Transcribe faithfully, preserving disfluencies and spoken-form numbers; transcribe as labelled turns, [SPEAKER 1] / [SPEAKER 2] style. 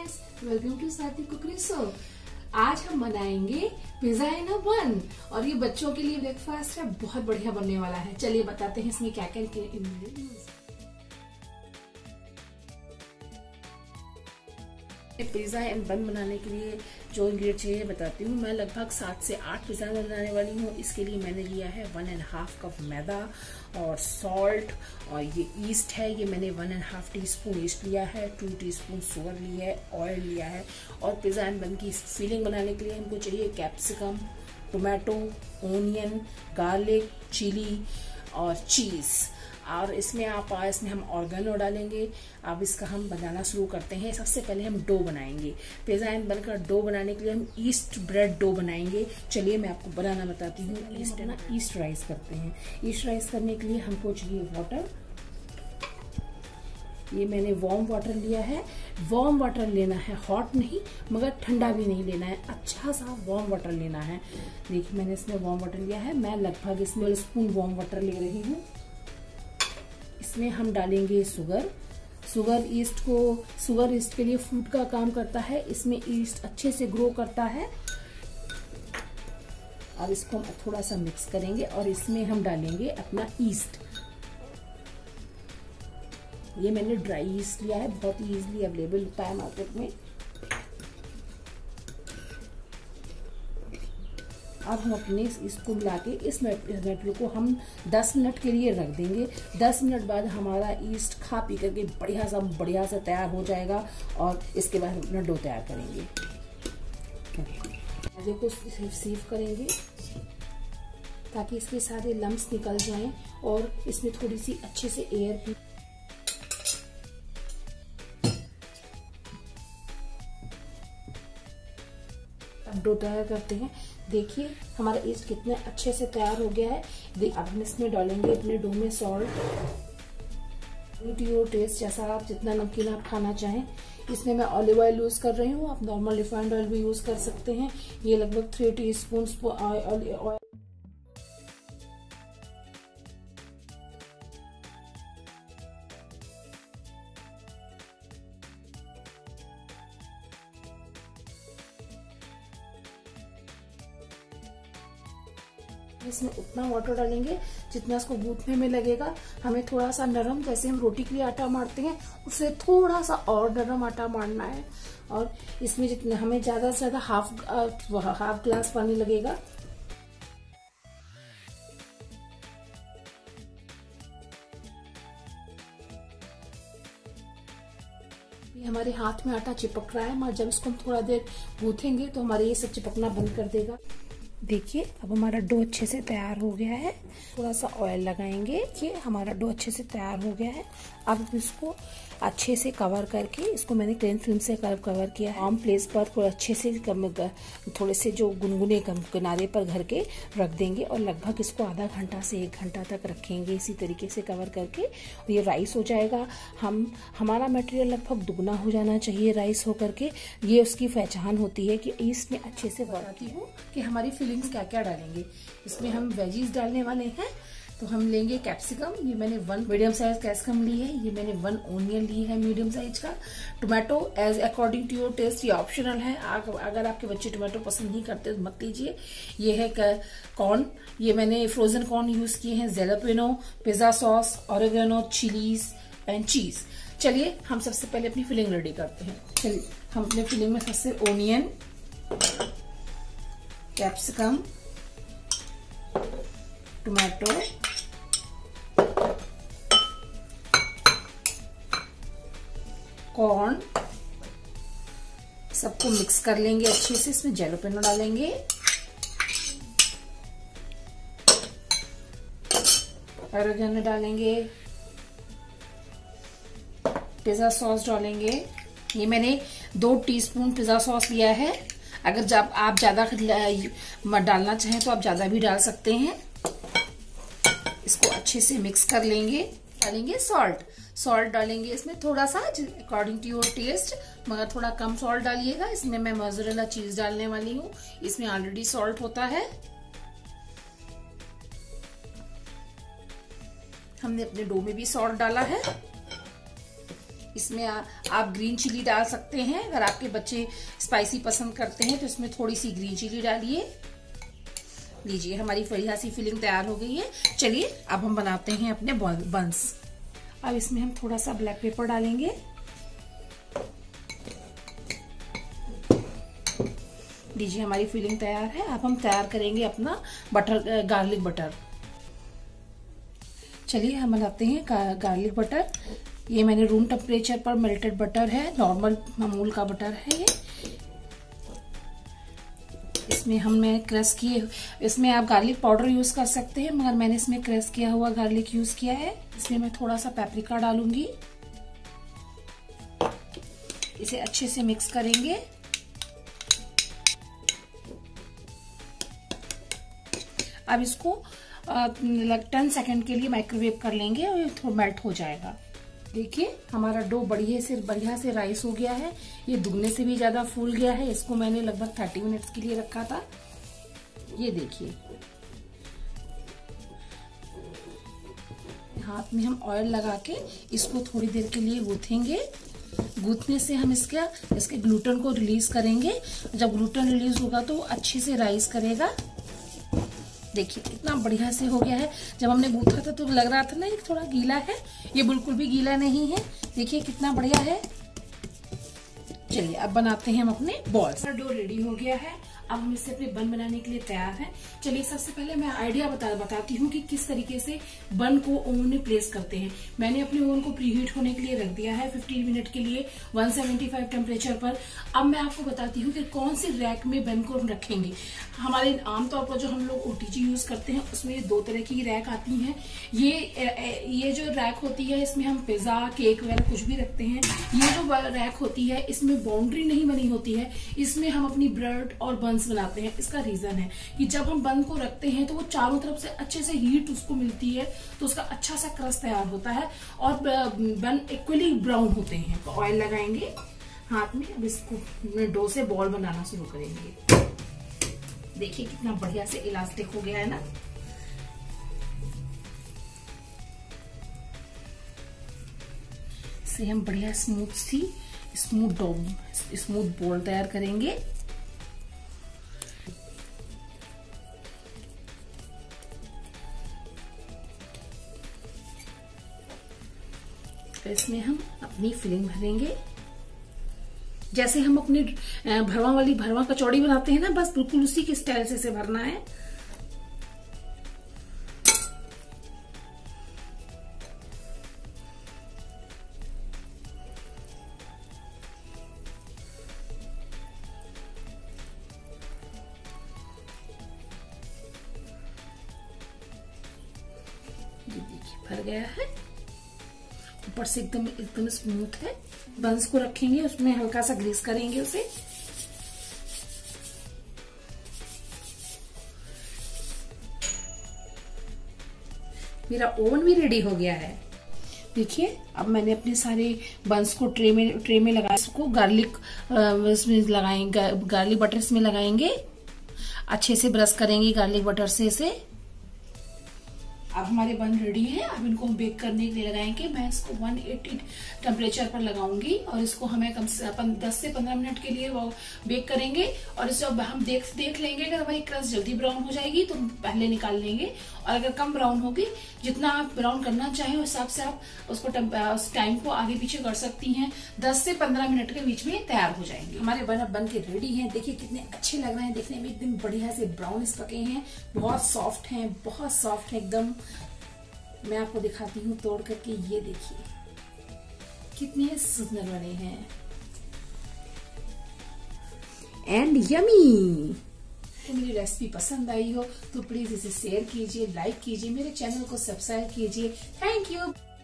[SPEAKER 1] Guys, welcome to Swati cookery show. आज हम बनाएंगे पिज्जा इन अ बन और ये बच्चों के लिए ब्रेकफास्ट है, बहुत बढ़िया बनने वाला है। चलिए बताते हैं इसमें क्या क्या इंग्रेडिएंट्स। पिज्जा इन बन बनाने के लिए जो इंग्रेडिएंट चाहिए बताती हूँ। मैं लगभग सात से आठ पिज्जा बनाने वाली हूँ। इसके लिए मैंने लिया है वन एंड हाफ कप मैदा और सॉल्ट, और ये ईस्ट है, ये मैंने one and half teaspoon yeast लिया है, टू टी स्पून शुगर ली है, ऑयल लिया है। और पिज्जा इन बन की फीलिंग बनाने के लिए हमको चाहिए capsicum, tomato, onion, garlic, chilli और चीज़। और इसमें आप इसमें हम ऑर्गेनो डालेंगे। अब इसका हम बनाना शुरू करते हैं। सबसे पहले हम डो बनाएंगे। पिज्जा इन बन का डो बनाने के लिए हम ईस्ट ब्रेड डो बनाएंगे। चलिए मैं आपको बनाना बताती हूँ। ईस्ट ना ईस्ट राइस करते हैं। ईस्ट राइस करने के लिए हमको चाहिए वाटर। ये मैंने वार्म वाटर लिया है। वार्म वाटर लेना है, हॉट नहीं मगर ठंडा भी नहीं लेना है, अच्छा सा वार्म वाटर लेना है। देखिए मैंने इसमें वार्म वाटर लिया है। मैं लगभग इसमें स्पून वार्म वाटर ले रही हूँ। इसमें हम डालेंगे शुगर। शुगर ईस्ट को शुगर ईस्ट के लिए फ्रूट का काम करता है। इसमें ईस्ट अच्छे से ग्रो करता है। अब इसको हम थोड़ा सा मिक्स करेंगे और इसमें हम डालेंगे अपना ईस्ट। ये मैंने ड्राई ईस्ट लिया है, बहुत ही इजीली अवेलेबल होता है मार्केट में। अब हम अपने इसको मिला के इस मेटल को हम दस मिनट के लिए रख देंगे। दस मिनट बाद हमारा ईस्ट खा पी करके बढ़िया सा बढ़िया सा तैयार हो जाएगा और इसके बाद हम अपना डो तैयार करेंगे। आगे को सीव करेंगे ताकि इसके सारे लम्स निकल जाएं और इसमें थोड़ी सी अच्छे से एयर की। अब डो तैयार करते हैं। देखिए हमारा ईस्ट कितने अच्छे से तैयार हो गया है। अब हम इसमें डालेंगे अपने डो में सॉल्ट, योर टेस्ट, जैसा आप जितना नमकीन आप खाना चाहें। इसमें मैं ऑलिव ऑयल यूज कर रही हूँ, आप नॉर्मल रिफाइंड ऑयल भी यूज कर सकते हैं। ये लगभग थ्री टी स्पून ऑयल। इसमें उतना वाटर डालेंगे जितना इसको गूंथने में लगेगा। हमें थोड़ा सा नरम, जैसे हम रोटी के लिए आटा मारते हैं उससे थोड़ा सा और नरम आटा मारना है। और इसमें जितना हमें ज्यादा से ज्यादा हाफ हाफ ग्लास पानी लगेगा। हमारे हाथ में आटा चिपक रहा है, मगर जब इसको हम थोड़ा देर गूंथेंगे तो हमारे ये सब चिपकना बंद कर देगा। देखिए अब हमारा डो अच्छे से तैयार हो गया है। थोड़ा सा ऑयल लगाएंगे। देखिए हमारा डो अच्छे से तैयार हो गया है। अब इसको अच्छे से कवर करके, इसको मैंने क्लीन फिल्म से कवर किया है। आम प्लेस पर थोड़ा अच्छे से कम, थोड़े से जो गुनगुने किनारे पर घर के रख देंगे और लगभग इसको आधा घंटा से एक घंटा तक रखेंगे इसी तरीके से कवर करके। ये राइस हो जाएगा। हम हमारा मटेरियल लगभग दुगना हो जाना चाहिए राइस हो करके। ये उसकी पहचान होती है कि इसमें अच्छे से बताती हूँ कि हमारी फिलिंग्स क्या क्या डालेंगे। इसमें हम वेजीज डालने वाले हैं। तो हम लेंगे कैप्सिकम। ये मैंने वन मीडियम साइज कैप्सिकम ली है। ये मैंने वन ओनियन ली है मीडियम साइज का। Tomato as according to your taste, ये ऑप्शनल है। अगर आपके बच्चे टोमेटो पसंद नहीं करते तो मत लीजिए। ये है कॉर्न, ये मैंने फ्रोजन कॉर्न यूज किए हैं। Jalapeno, pizza sauce, oregano, chillies and cheese. चलिए हम सबसे पहले अपनी फिलिंग रेडी करते हैं। चलिए हम अपने फिलिंग में सबसे ओनियन, कैप्सिकम, टोमेटो, कॉर्न सबको मिक्स कर लेंगे अच्छे से। इसमें जैलापेनो डालेंगे, ऑरिगेनो डालेंगे, पिज्जा सॉस डालेंगे। ये मैंने दो टीस्पून पिज्जा सॉस लिया है। अगर जब आप ज्यादा डालना चाहें तो आप ज्यादा भी डाल सकते हैं। इसको अच्छे से मिक्स कर लेंगे। डालेंगे सॉल्ट, सॉल्ट डालेंगे इसमें थोड़ा सा अकॉर्डिंग टू योर टेस्ट, मगर थोड़ा कम सॉल्ट डालिएगा। इसमें मैं मोज़रेला चीज डालने वाली हूँ। इसमें ऑलरेडी सॉल्ट होता है। हमने अपने डो में भी सॉल्ट डाला है। इसमें आ, आप ग्रीन चिली डाल सकते हैं। अगर आपके बच्चे स्पाइसी पसंद करते हैं तो इसमें थोड़ी सी ग्रीन चिली डालिए। लीजिए, हमारी बढ़िया सी फिलिंग तैयार हो गई है। चलिए अब हम बनाते हैं अपने बंस। अब इसमें हम थोड़ा सा ब्लैक पेपर डालेंगे। लीजिए, हमारी फिलिंग तैयार है। अब हम तैयार करेंगे अपना बटर, गार्लिक बटर। चलिए हम बनाते हैं गार्लिक बटर। ये मैंने रूम टेम्परेचर पर मेल्टेड बटर है, नॉर्मल अमूल का बटर है ये। इसमें हमने क्रश किए, इसमें आप गार्लिक पाउडर यूज कर सकते हैं, मगर मैंने इसमें क्रश किया हुआ गार्लिक यूज किया है। इसमें मैं थोड़ा सा पेपरिका डालूंगी। इसे अच्छे से मिक्स करेंगे। अब इसको टेन सेकेंड के लिए माइक्रोवेव कर लेंगे और ये थोड़ा मेल्ट हो जाएगा। देखिए, हमारा डो बढ़िया से बढ़िया से राइस हो गया है। ये दुगने से भी ज्यादा फूल गया है। इसको मैंने लगभग थर्टी मिनट्स के लिए रखा था। ये देखिए, हाथ में हम ऑयल लगा के इसको थोड़ी देर के लिए गूंथेंगे। गूंथने से हम इसका इसके ग्लूटेन को रिलीज करेंगे। जब ग्लूटेन रिलीज होगा तो अच्छे से राइस करेगा। देखिए कितना बढ़िया से हो गया है। जब हमने गूंथा था तो लग रहा था ना ये थोड़ा गीला है, ये बिल्कुल भी गीला नहीं है। देखिए कितना बढ़िया है। चलिए अब बनाते हैं हम अपने बॉल्स। डो रेडी हो गया है। अब हम इससे अपने बन बनाने के लिए तैयार हैं। चलिए सबसे पहले मैं आइडिया बता बताती हूँ कि किस तरीके से बन को ओवन में प्लेस करते हैं। मैंने अपने ओवन को प्रीहीट होने के लिए रख दिया है फिफ्टीन मिनट के लिए वन सेवेंटी फाइव टेम्परेचर पर। अब मैं आपको बताती हूँ कि कौन सी रैक में बन को रखेंगे। हमारे आमतौर पर जो हम लोग ओटीजी यूज करते हैं उसमें दो तरह की रैक आती हैं। ये ये जो रैक होती है इसमें हम पिज्जा केक वगैरह कुछ भी रखते हैं। ये जो रैक होती है इसमें बाउंड्री नहीं बनी होती है, इसमें हम अपनी ब्रेड और बन बनाते हैं। इसका रीजन है कि जब हम बन को रखते हैं तो वो चारों तरफ से अच्छे से हीट उसको मिलती है तो उसका अच्छा सा क्रस्ट तैयार होता है और बन इक्वली ब्राउन होते हैं। तो ऑयल लगाएंगे हाथ में। अब इसको डो से बॉल बनाना शुरू करेंगे। देखिए कितना बढ़िया से इलास्टिक हो गया है ना। इसे हम बढ़िया स्मूथ सी स्मूथ डो स्मूथ बॉल तैयार करेंगे। इसमें हम अपनी फिलिंग भरेंगे जैसे हम अपनी भरवा वाली भरवा कचौड़ी बनाते हैं ना, बस बिल्कुल उसी के स्टाइल से इसे भरना है। ये देखिए भर गया है। ऊपर से एकदम एकदम स्मूथ है। बंस को रखेंगे, उसमें हल्का सा ग्रीस करेंगे उसे। मेरा ओवन भी रेडी हो गया है। देखिए अब मैंने अपने सारे बंस को ट्रे में ट्रे में लगाया। इसको गार्लिक इसमें लगाएंगे, गार्लिक बटर इसमें लगाएंगे। अच्छे से ब्रश करेंगे गार्लिक बटर से इसे। अब हमारे बन रेडी है। अब इनको हम बेक करने के लिए लगाएंगे। मैं इसको वन एटी टेम्परेचर पर लगाऊंगी और इसको हमें कम से कम दस से पंद्रह मिनट के लिए वो बेक करेंगे। और इसे हम देख देख लेंगे अगर हमारी क्रस्ट जल्दी ब्राउन हो जाएगी तो पहले निकाल लेंगे, और अगर कम ब्राउन होगी, जितना आप ब्राउन करना चाहें उस हिसाब से आप उसको उस टाइम को आगे पीछे कर सकती हैं। दस से पंद्रह मिनट के बीच में तैयार हो जाएंगे। हमारे बन अब बन के रेडी हैं। देखिए कितने अच्छे लग रहे हैं देखने में, एकदम बढ़िया से ब्राउन पके हैं, बहुत सॉफ्ट हैं, बहुत सॉफ्ट है एकदम। मैं आपको दिखाती हूँ तोड़ करके। ये देखिए कितने सुंदर बने हैं एंड यमी। तो मेरी रेसिपी पसंद आई हो तो प्लीज इसे शेयर कीजिए, लाइक कीजिए, मेरे चैनल को सब्सक्राइब कीजिए। Thank you.